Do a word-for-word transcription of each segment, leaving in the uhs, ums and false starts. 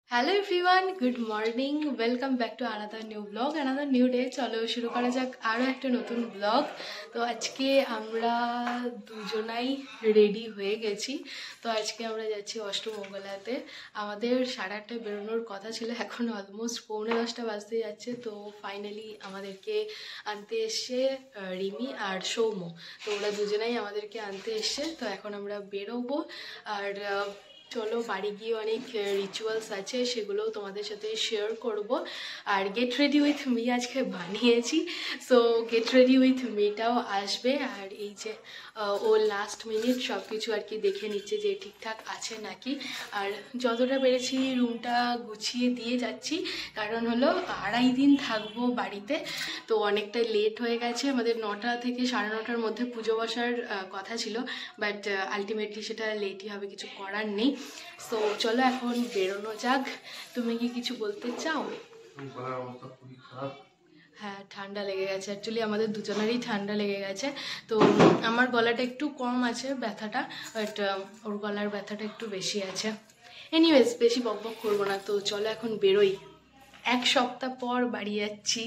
Hello everyone, good morning, welcome back to another new blog, another new day. চলো শুরু করা যাক আরও একটা নতুন ব্লগ। তো আজকে আমরা দুজনাই রেডি হয়ে গেছি। তো আজকে আমরা যাচ্ছি অষ্টমঙ্গলাতে। আমাদের সাড়ে আটটায় বেরোনোর কথা ছিল, এখন অলমোস্ট পৌনে দশটা বাজতে যাচ্ছে। তো ফাইনালি আমাদেরকে আনতে এসছে রিমি আর সৌম্য। তো ওরা দুজনাই আমাদেরকে আনতে এসছে। তো এখন আমরা বেরোবো। আর চলো বাড়ি গিয়ে অনেক রিচুয়ালস আছে, সেগুলোও তোমাদের সাথে শেয়ার করব। আর গেট রেডি উইথ মি আজকে বানিয়েছি, সো গেট রেডি উইথ মিটাও আসবে। আর এই যে ও লাস্ট মিনিট সব কিছু আর কি দেখে নিচ্ছে যে ঠিকঠাক আছে নাকি। আর যতটা পেরেছি রুমটা গুছিয়ে দিয়ে যাচ্ছি, কারণ হলো আড়াই দিন থাকবো বাড়িতে। তো অনেকটা লেট হয়ে গেছে, আমাদের নটা থেকে সাড়ে নটার মধ্যে পুজো বসার কথা ছিল, বাট আলটিমেটলি সেটা লেটই হবে, কিছু করার নেই। সো চলো এখন বেরোনো যাক। তুমি কি কিছু বলতে চাও? হ্যাঁ, ঠান্ডা লেগে গেছে, অ্যাকচুয়ালি আমাদের দুজনেরই ঠান্ডা লেগে গেছে। তো আমার গলাটা একটু কম আছে ব্যথাটা, বাট ওর গলার ব্যথাটা একটু বেশি আছে। এনিওয়েজ বেশি বক বক করবো না, তো চলো এখন বেরোই। এক সপ্তাহ পর বাড়ি যাচ্ছি।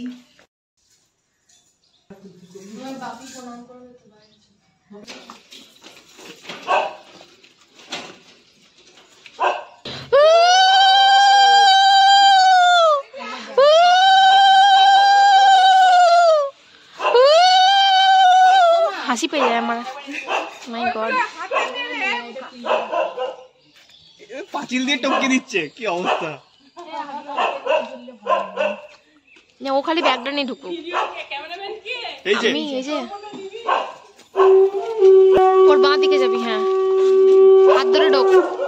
বাপি প্রণাম করবে তো ভাই। হাসি পেয়ে যায় আমার। মাই গড, পাঁচিল দিয়ে টপকে দিচ্ছে, কি অবস্থা! ও খালি ব্যাগটা নিয়ে ঢুকুক। আমি এই যে ওর বাঁ দিকে যাবি, হ্যাঁ হাত ধরে ঢোক।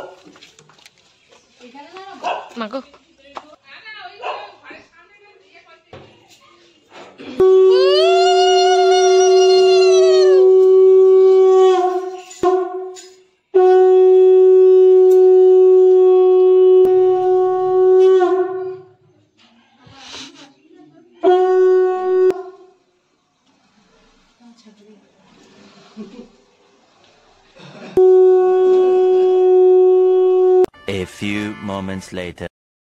মাগো A few moments later.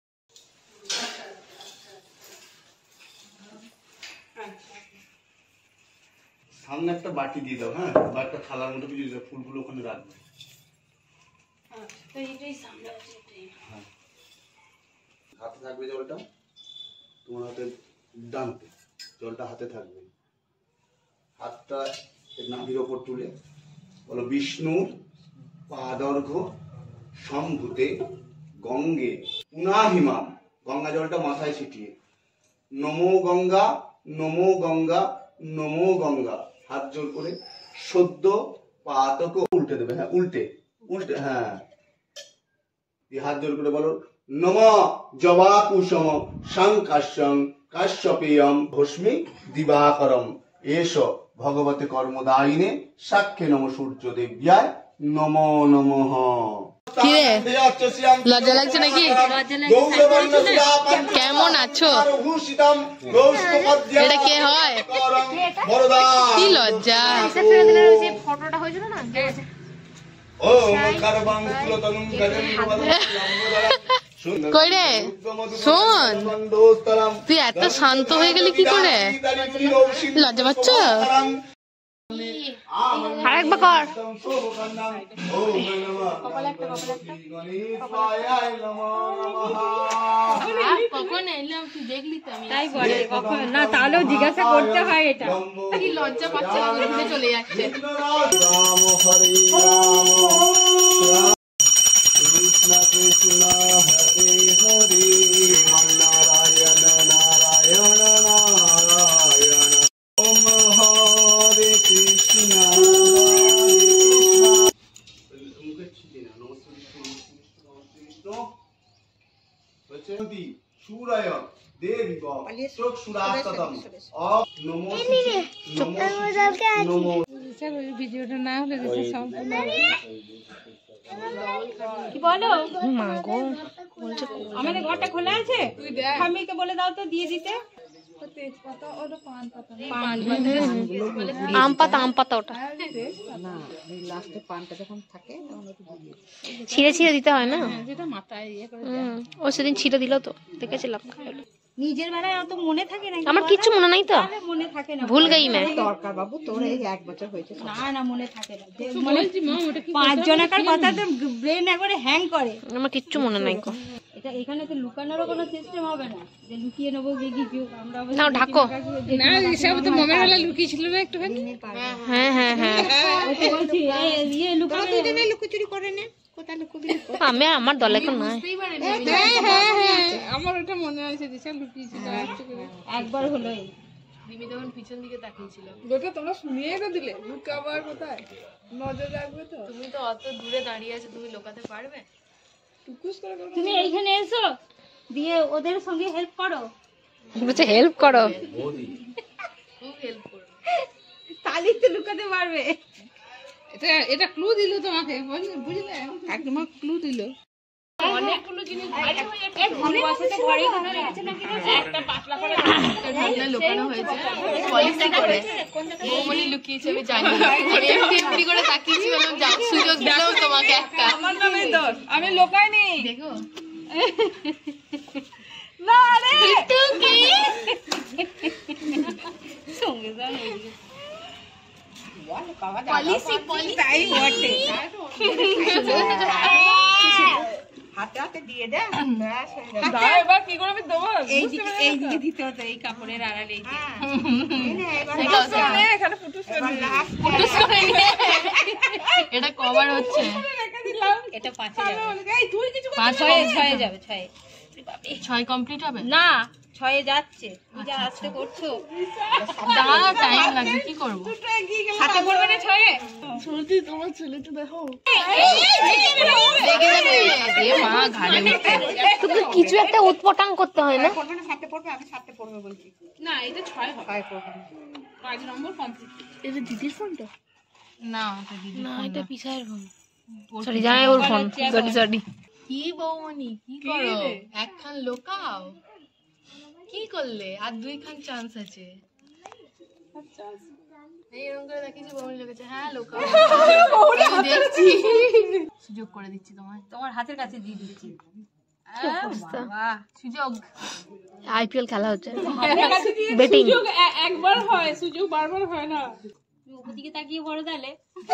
সামনে একটা বাটি দিয়ে দাও, হ্যাঁ, বা একটা থালার মধ্যে কিছু দিও, ফুলগুলো ওখানে রাখবে। হ্যাঁ, হাতে থাকবে জলটা, তোমার হাতে ডানতে জলটা হাতে থাকবে। হাতটা নাভির ওপর তুলে বলো, বিষ্ণুর পাদর্ঘ্য সম্ভূতে গঙ্গে পুনাহিমাম। গঙ্গা জলটা মাথায় ছিটিয়ে নমো গঙ্গা নমো গঙ্গা নমো গঙ্গা, হাত জোর করে সদ্য পাতক উল্টে দেবে। হ্যাঁ, উল্টে উল্টে, হ্যাঁ, হাত জোর করে বলো, নম জবা কুসুম সংকাশ্যং কাশ্যপেয়ম ভস্মি দিবাকরম এষ ভগবতে কর্মদায়িনে সাক্ষে নম সূর্য দেব্যায় নমো নমঃ। লজ্জা লাগছে নাকি? কেমন আছো? এটা কে হয়? কি লজ্জা! ফটোটা হয়েছিল না, কই রে শোন, তুই এত শান্ত হয়ে গেলি কি করে? লজ্জা পাচ্ছ? আরেকবার কর। কখন এলাম তুই দেখলি তো? আমি তাই বলে কখন না, তাহলেও জিজ্ঞাসা করতে হয়। এটা কি লজ্জা পাচ্ছে, চলে যাচ্ছে। রাম হরে রাম কৃষ্ণ কৃষ্ণ হরে হরে নারায়ণ নারায়ণ নারায়ণ ওম হরে কৃষ্ণ সুরায় দেবী চোখ সুরাস্তম অব নমো নমো। ভিডিওটা না হলে সম্পূর্ণ কি বলো? আমাদের ঘরটা খোলা আছে, স্বামীকে বলে দাও তো দিয়ে দিতে। আম পাতা আম পাতা ওটা ছিঁড়ে ছিঁড়ে দিতে হয় না, ও সেদিন ছিঁড়ে দিল তো দেখেছিলাম। নিজের বেলায় অত মনে থাকে না, আমার কিচ্ছু মনে নাই তো, মনে থাকে না, ভুল গই मैं। দরকার বাবু তোর এই এক বছর হয়েছে না না মনে থাকে না, পাঁচ জনাকার কথা তো ব্রেন একবারে হ্যাং করে। আমার কিচ্ছু মনে নাই গো। এটা এখানে তো লুকানোরও কোনো সিস্টেম হবে না যে লুকিয়ে নেবো যে কিছু আমরা না ঢাকো না সব তো মামার বেলা লুকিয়েছিল না একটুখানি। হ্যাঁ হ্যাঁ হ্যাঁ বলছি ইয়ে লুকানো লুকোচুরি করে না, কোথা লুকোবি? আমি আমার দলে এখন নাই। হ্যাঁ হ্যাঁ হ্যাঁ আমার ওটা মনে আছে দিশা লুকিয়েছিল একবার হলো দিমি তখন পিছন দিকে তাকিয়েছিল। গোটা তোমরা শুনিয়ে তো দিলে লুকাবার কোথায় নজর রাখবে তো। তুমি তো অত দূরে দাঁড়িয়ে আছো, তুমি লোকাতে পারবে? টুকুস করে তুমি এইখানে এসো দিয়ে ওদের সঙ্গে হেল্প করো, বলছে হেল্প করো, খুব হেল্প করো, তাহলেই তো লুকাতে পারবে। এটা এটা ক্লু দিল তোমাকে, বুঝলে একদম ক্লু দিল। অনেকগুলো জিনিস ভারী হয়ে যাচ্ছে, ঘরে বসে ঘরে কোনো রেখেছে নাকি একটা পাতলা করে ঢাকনা লুকানো হয়েছে পলিসি করে ওমনি লুকিয়েছে আমি জানি। আমি এমনি এমনি করে তাকিয়েছি, বললাম যা সুযোগ দিলাম তোমাকে একটা। আমার নামে দোষ, আমি লোকাইনি। দেখো না রে একটু কি সঙ্গে যাও পলিসি পলিসি তাই বটে। হাতে হাতে দিয়ে দে, ব্যাস হয়ে যাবে। দাও এবার কি করে আমি দেবো? এই দিকে এই দিকে দিতে হতো, এই কাপড়ের আড়ালে এই দিকে। নে, এখানে ফুটুস করে নে। এটা কভার হচ্ছে, রেখে দিলাম। এটা পাঁচে যাবে, এই তুই কিছু পাঁচ ছয়ে ছয়ে যাবে, ছয়ে ছয় কমপ্লিট হবে না ছয়ে যাচ্ছে। তুমি যা আস্তে করছো, দাঁড়া টাইম লাগবে, কি করবো? হাতে পড়বে না ছয়ে। সত্যি তোমার ছেলেটা দেখো। দেখে যাবে এ মা ঘাড়ে উঠছে। তোকে কিছু একটা উৎপটাং করতে হয় না? পড়বে না, সাথে পড়বে, আমি সাথে পড়বে বলছি। না এটা ছয় হবে, ছয় পড়বে পাঁচ নম্বর কমপ্লিট। এটা দিদির ফোনটা না, এটা দিদির না, ফোন এটা না। পিসার ফোন। সরি জানাই ওর ফোন, সরি সরি। কি বৌমনি কি করো? একখান লোকাও, কি করলে? আর দুইখান চান্স আছে। এই এরকম করে দেখিয়েছি বৌমনি লোকেছে, হ্যাঁ লোকাও আমি দেখছি, সুযোগ করে দিচ্ছি তোমায়, তোমার হাতের কাছে দিয়ে দিচ্ছি। সুযোগ। আইপিএল খেলা হচ্ছে, বেটিং একবার হয়, সুযোগ বারবার হয় না। তুমি উপর দিকে তাকিয়ে পড়ো তাহলে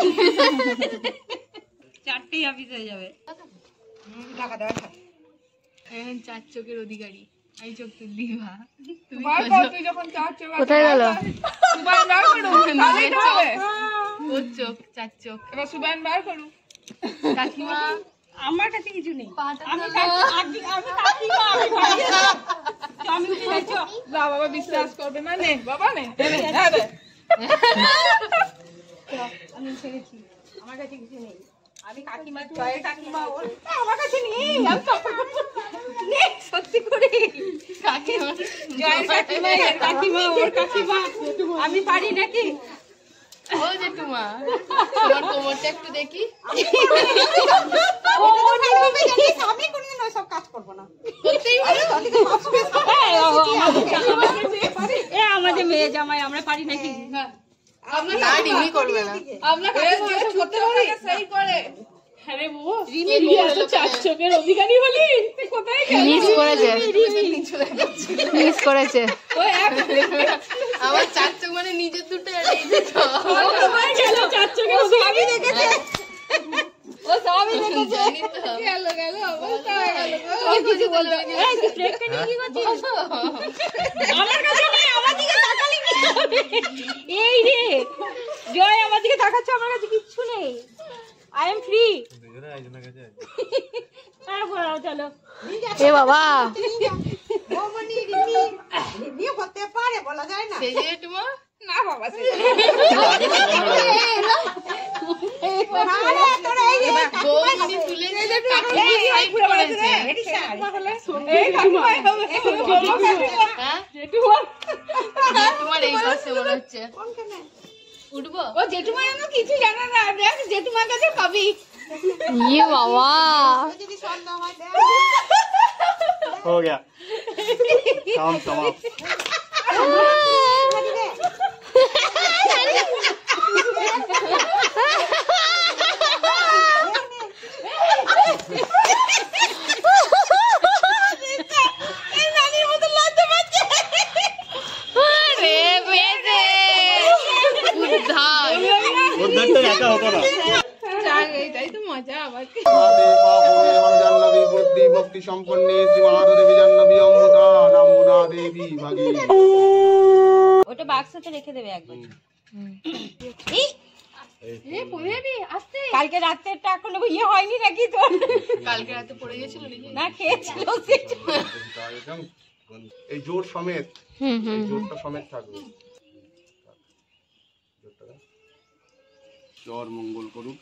চারটেই অফিস হয়ে যাবে। টাকা দেওয়া থাকে, এখন চার চোখের অধিকারী। এই চোখ তুই দিবা, তুমি বার কর, তুই যখন চার চোখ আছে, কোথায় গেল? সুবান বার করু, তাহলেই তো হবে। ওর চোখ, চার চোখ। এবার সুবান বার করু। কাকিমা আমার কাছে কিছু নেই। পাটা আমি তোলো। আমি আমি কাকিমা, আমি ভাই। আমি উঠে যাচ্ছি। যা বাবা বিশ্বাস করবে না, নে বাবা নে, দে নে, হ্যাঁ দে। আমি উঠে গেছি, আমার কাছে কিছু নেই। আমি কাকিমা, জয় কাকিমা, ওর আমার কাছে নেই। আমি নে, সত্যি করে কাকিমা জয় কাকিমা, এর কাকিমা, ওর কাকিমা। আমি পারি নাকি? ও জেঠুমা, তোমার কোমরটা একটু দেখি। আমি কোনদিন ওসব কাজ করবো না। করতেই পারো। এ আমাদের মেয়ে জামাই, আমরা পারি নাকি? না রিমি করবে না। আমরা কাছে করতে পারি, সেই করে। হ্যাঁ রে বউ, রিমি এত চার চোখের অধিকারী হলি, তুই কোথায় গেলি? মিস করেছে, মিস করেছে। ওই এক আমার চার চোখ মানে নিজের দুটো এড়িয়েছে তো। কোথায় গেল চার চোখের অধিকারী? দেখেছে ও সবই দেখেছে। জানি তো। গেল গেল অবস্থা হয়ে গেল। ও কিছু বলবে না। এই তুই ব্রেকটা নিয়ে কি করছিস? আমার কাছে নেই, আমার দিকে তাকালি কি হবে? এই রে জয়, আমার দিকে তাকাচ্ছে, আমার কাছে কিচ্ছু নেই। I am free. হ্যাঁ বলো, চলো। এ বাবা, সেই যে জেঠুমা না বাবা সে বৌমনি তুলে দিয়ে কাকিমা সাইড করেছে। এই কাকিমা হবে। হ্যাঁ জেঠুমা, তোমার এই পাশে মনে হচ্ছে। উঠবো? ও জেঠুমা যেন কিছু জানে না, দেখ জেঠুমার কাছে পাবি। ইয়ে বাবা, हो गया काम समाप्त। ভক্তি সম্পন্নে শ্রী মহাদেবী জাহ্নবী অমৃতা রামুনা দেবী ভাগী। ওটা বাক্সতে রেখে দেবে একবার। কালকে রাত্রেটা এখনো ইয়ে হয়নি নাকি তোর? কালকে রাতে পড়ে গেছিল না, খেয়েছিল। এই জোর সমেত, এই জোরটা সমেত থাকবে। জোর মঙ্গল করুক।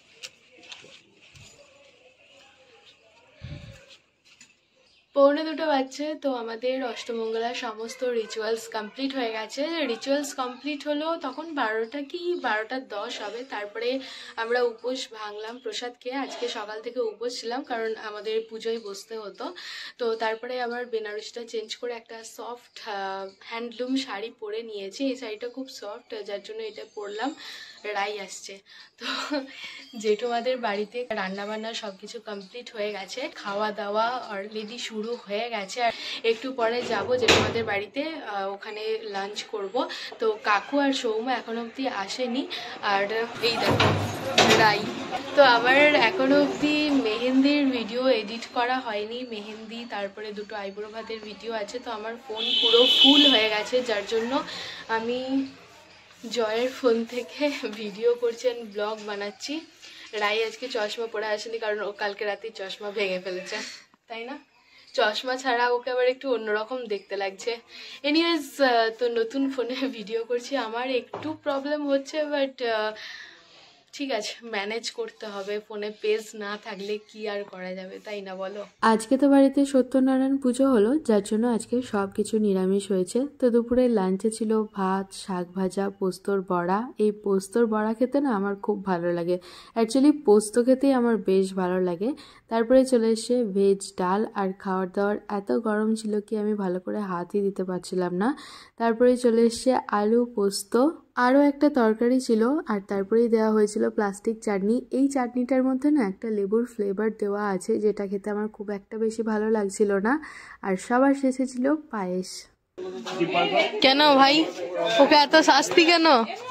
পৌনে দুটো বাজছে, তো আমাদের অষ্টমঙ্গলার সমস্ত রিচুয়ালস কমপ্লিট হয়ে গেছে। রিচুয়ালস কমপ্লিট হলো তখন বারোটা কি বারোটা দশ হবে। তারপরে আমরা উপোস ভাঙলাম প্রসাদ খেয়ে। আজকে সকাল থেকে উপোস ছিলাম কারণ আমাদের পুজোয় বসতে হতো। তো তারপরে আবার বেনারসিটা চেঞ্জ করে একটা সফট হ্যান্ডলুম শাড়ি পরে নিয়েছি। এই শাড়িটা খুব সফট, যার জন্য এটা পরলাম। রাই আসছে, তো জেঠুমাদের বাড়িতে রান্নাবান্না সব কিছু কমপ্লিট হয়ে গেছে, খাওয়া দাওয়া অলরেডি শুরু হয়ে গেছে। আর একটু পরে যাব জেঠুমাদের বাড়িতে, ওখানে লাঞ্চ করব। তো কাকু আর সৌম্য এখন অবধি আসেনি। আর এই দেখো রাই। তো আমার এখনো অবধি মেহেন্দির ভিডিও এডিট করা হয়নি। মেহেন্দি, তারপরে দুটো আইব্রো ভাতের ভিডিও আছে। তো আমার ফোন পুরো ফুল হয়ে গেছে, যার জন্য আমি জয়ের ফোন থেকে ভিডিও করছি, ব্লগ বানাচ্ছি। রাই আজকে চশমা পরে আসেনি কারণ ও কালকে রাতে চশমা ভেঙে ফেলেছে, তাই না? চশমা ছাড়া ওকে আবার একটু অন্যরকম দেখতে লাগছে। এনিওয়েজ, তো নতুন ফোনে ভিডিও করছি, আমার একটু প্রবলেম হচ্ছে, বাট ঠিক আছে, ম্যানেজ করতে হবে। ফোনে পেজ না থাকলে কি আর করা যাবে, তাই না বলো? আজকে তো বাড়িতে সত্যনারায়ণ পুজো হলো, যার জন্য আজকে সব কিছু নিরামিষ হয়েছে। তো দুপুরে লাঞ্চে ছিল ভাত, শাক ভাজা, পোস্তর বড়া। এই পোস্তর বড়া খেতে না আমার খুব ভালো লাগে, অ্যাকচুয়ালি পোস্ত খেতেই আমার বেশ ভালো লাগে। তারপরে চলে এসে ভেজ ডাল, আর খাওয়ার দাওয়ার এত গরম ছিল কি আমি ভালো করে হাতই দিতে পারছিলাম না। তারপরে চলে এসে আলু পোস্ত, আরও একটা তরকারি ছিল, আর তারপরেই দেওয়া হয়েছিল প্লাস্টিক চাটনি। এই চাটনিটার মধ্যে না একটা লেবুর ফ্লেভার দেওয়া আছে, যেটা খেতে আমার খুব একটা বেশি ভালো লাগছিল না। আর সবার শেষে ছিল পায়েস। কেন ভাই, ওকে এত শাস্তি কেন?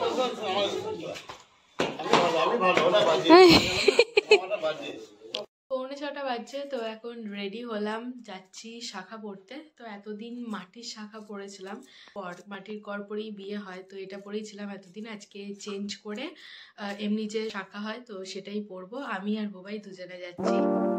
পৌনে ছটা বাজছে, তো এখন রেডি হলাম, যাচ্ছি শাখা পড়তে। তো এতদিন মাটির শাখা পড়েছিলাম, পর মাটির কর পরেই বিয়ে হয়, তো এটা পরেইছিলাম এতদিন। আজকে চেঞ্জ করে এমনি যে শাখা হয় তো সেটাই পরবো। আমি আর বোবাই দুজনে যাচ্ছি।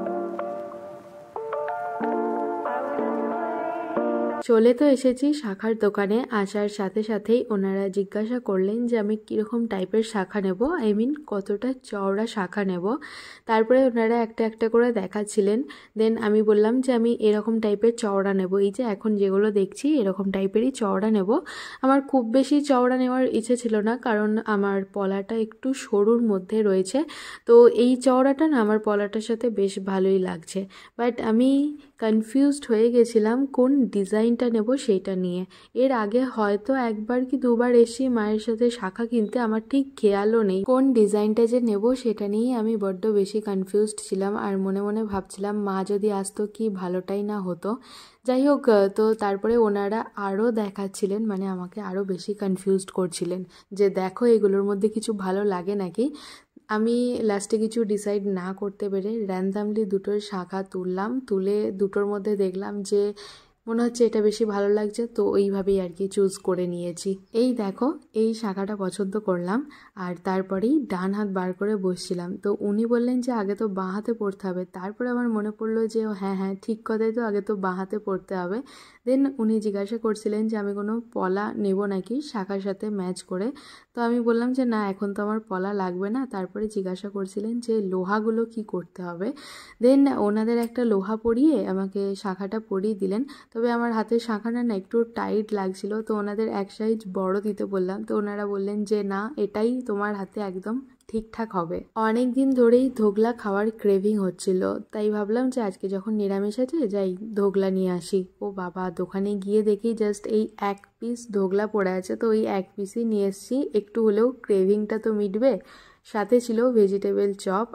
চলে তো এসেছি শাখার দোকানে। আসার সাথে সাথেই ওনারা জিজ্ঞাসা করলেন যে আমি কীরকম টাইপের শাখা নেব, আই মিন কতটা চওড়া শাখা নেব। তারপরে ওনারা একটা একটা করে দেখাচ্ছিলেন। দেন আমি বললাম যে আমি এরকম টাইপের চওড়া নেব, এই যে এখন যেগুলো দেখছি এরকম টাইপেরই চওড়া নেব। আমার খুব বেশি চওড়া নেওয়ার ইচ্ছে ছিল না, কারণ আমার পলাটা একটু সরুর মধ্যে রয়েছে। তো এই চওড়াটা না আমার পলাটার সাথে বেশ ভালোই লাগছে, বাট আমি কনফিউজড হয়ে গেছিলাম কোন ডিজাইনটা নেব সেইটা নিয়ে। এর আগে হয়তো একবার কি দুবার এসে মায়ের সাথে শাখা কিনতে, আমার ঠিক খেয়ালও নেই কোন ডিজাইনটা যে নেব সেটা নিয়েই আমি বড্ড বেশি কনফিউজড ছিলাম। আর মনে মনে ভাবছিলাম মা যদি আসতো কি ভালোটাই না হতো। যাই হোক, তো তারপরে ওনারা আরও দেখাচ্ছিলেন, মানে আমাকে আরও বেশি কনফিউজড করছিলেন যে দেখো এগুলোর মধ্যে কিছু ভালো লাগে নাকি। আমি লাস্টে কিছু ডিসাইড না করতে পেরে র্যান্ডামলি দুটোর শাখা তুললাম, তুলে দুটোর মধ্যে দেখলাম যে মনে হচ্ছে এটা বেশি ভালো লাগছে, তো ওইভাবেই আর কি চুজ করে নিয়েছি। এই দেখো এই শাখাটা পছন্দ করলাম, আর তারপরেই ডান হাত বার করে বসছিলাম। তো উনি বললেন যে আগে তো বাঁ হাতে পড়তে হবে। তারপরে আমার মনে পড়লো যে হ্যাঁ হ্যাঁ ঠিক কথাই তো, আগে তো বাঁ হাতে পড়তে হবে। দেন উনি জিজ্ঞাসা করছিলেন যে আমি কোনো পলা নেব নাকি শাখার সাথে ম্যাচ করে। তো আমি বললাম যে না, এখন তো আমার পলা লাগবে না। তারপরে জিজ্ঞাসা করছিলেন যে লোহাগুলো কি করতে হবে। দেন ওনাদের একটা লোহা পরিয়ে আমাকে শাখাটা পরিয়ে দিলেন। তবে আমার হাতের শাখাটা না একটু টাইট লাগছিল, তো ওনাদের এক সাইজ বড় দিতে বললাম। তো ওনারা বললেন যে না, এটাই তোমার হাতে একদম ঠিকঠাক হবে। অনেক দিন ধরেই ধোগলা খাওয়ার ক্রেভিং হচ্ছিল, তাই ভাবলাম যে আজকে যখন নিরামিষ আছে যাই ধোগলা নিয়ে আসি। ও বাবা, দোকানে গিয়ে দেখি জাস্ট এই এক পিস ধোগলা পড়ে আছে, তো ওই এক পিসই নিয়ে এসেছি। একটু হলেও ক্রেভিংটা তো মিটবে। সাথে ছিল ভেজিটেবল চপ।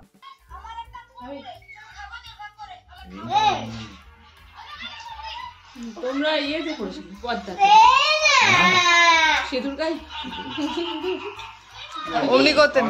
তোমরা ইয়েতে করেছো পদ্মাতে সিঁদুর গাই অমনি করতেন।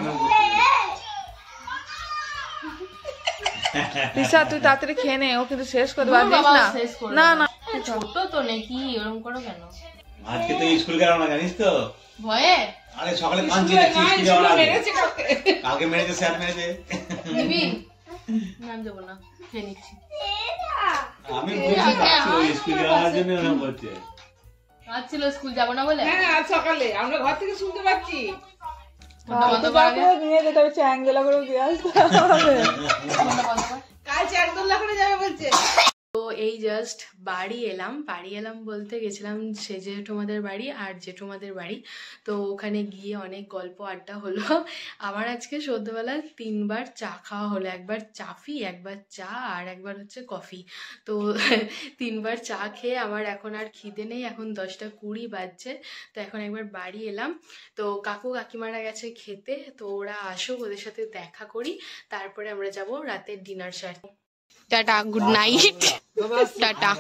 রিসা তুই তাড়াতাড়ি খেয়ে নে, ও কিন্তু শেষ করতে পারবিস না। না না ছোট তো নাকি ওরকম করো কেন? আজকে তো স্কুল গেল না জানিস তো, ভয়ে? আরে সকালে কাঁদছি দেখছি স্কুল যাওয়ার আগে। কালকে মেরেছে, স্যার মেরেছে। নিবি? না আমি যাবো না, খেয়ে নিচ্ছি। আমি বলছি কাঁদছি, ওই স্কুল যাওয়ার জন্য ওরকম বলছে। কাঁদছিল স্কুল যাবো না বলে? হ্যাঁ আজ সকালে আমরা ঘর থেকে শুনতে পাচ্ছি। নিয়ে যেতে হচ্ছে অ্যাঙ্গেলা করে দিয়ে আসতে হবে। কাল চারদোল্লা করে যাবে বলছে। তো এই জাস্ট বাড়ি এলাম। বাড়ি এলাম বলতে গেছিলাম সে জেঠুমাদের বাড়ি আর জেঠুমাদের বাড়ি। তো ওখানে গিয়ে অনেক গল্প আড্ডা হলো। আমার আজকে সন্ধ্যেবেলা তিনবার চা খাওয়া হলো, একবার চাফি, একবার চা আর একবার হচ্ছে কফি। তো তিনবার চা খেয়ে আমার এখন আর খিদে নেই। এখন দশটা কুড়ি বাজছে। তো এখন একবার বাড়ি এলাম। তো কাকু কাকিমারা গেছে খেতে, তো ওরা আসুক, ওদের সাথে দেখা করি, তারপরে আমরা যাব রাতের ডিনার সার। টাটা, গুড নাইট, টাটা।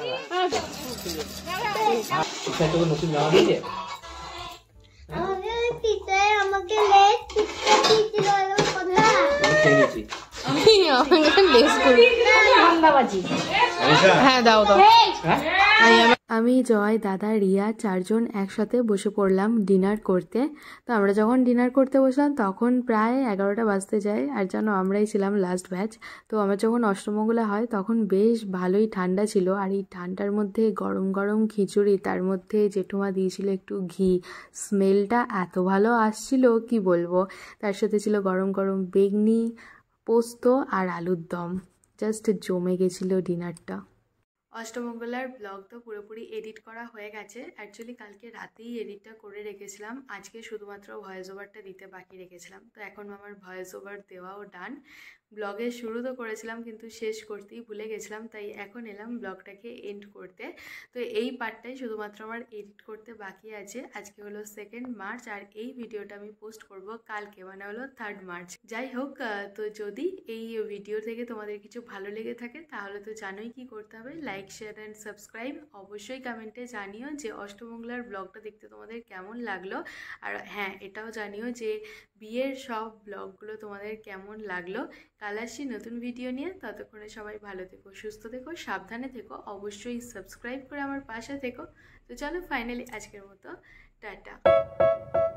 হ্যাঁ দাও দাও। আমি, জয়, দাদা, রিয়া চারজন একসাথে বসে পড়লাম ডিনার করতে। তো আমরা যখন ডিনার করতে বসলাম তখন প্রায় এগারোটা বাজতে যায়, আর যেন আমরাই ছিলাম লাস্ট ব্যাচ। তো আমার যখন অষ্টমঙ্গলা হয় তখন বেশ ভালোই ঠান্ডা ছিল, আর এই ঠান্ডার মধ্যে গরম গরম খিচুড়ি, তার মধ্যে জেঠুমা দিয়েছিল একটু ঘি। স্মেলটা এত ভালো আসছিল কি বলবো। তার সাথে ছিল গরম গরম বেগনি, পোস্ত আর আলুর দম। জাস্ট জমে গেছিল ডিনারটা। অষ্টমঙ্গলার ব্লগ তো পুরোপুরি এডিট করা হয়ে গেছে। অ্যাকচুয়ালি কালকে রাতেই এডিটটা করে রেখেছিলাম, আজকে শুধুমাত্র ভয়েস ওভারটা দিতে বাকি রেখেছিলাম। তো এখন আমার ভয়েস ওভার দেওয়াও ডান। ব্লগের শুরু তো করেছিলাম কিন্তু শেষ করতেই ভুলে গেছিলাম, তাই এখন এলাম ব্লগটাকে এন্ড করতে। তো এই পার্টটাই শুধুমাত্র আমার এডিট করতে বাকি আছে। আজকে হলো সেকেন্ড মার্চ আর এই ভিডিওটা আমি পোস্ট করব কালকে, মানে হলো থার্ড মার্চ। যাই হোক, তো যদি এই ভিডিও থেকে তোমাদের কিছু ভালো লেগে থাকে তাহলে তো জানোই কি করতে হবে, লাইক, শেয়ার অ্যান্ড সাবস্ক্রাইব। অবশ্যই কমেন্টে জানিও যে অষ্টমঙ্গলার ব্লগটা দেখতে তোমাদের কেমন লাগলো। আর হ্যাঁ, এটাও জানিও যে বিয়ের সব ব্লগগুলো তোমাদের কেমন লাগলো। কাল আসছি নতুন ভিডিও নিয়ে। ততক্ষণে সবাই ভালো থেকো, সুস্থ থেকো, সাবধানে থেকো। অবশ্যই সাবস্ক্রাইব করে আমার পাশে থেকো। তো চলো ফাইনালি আজকের মতো টাটা।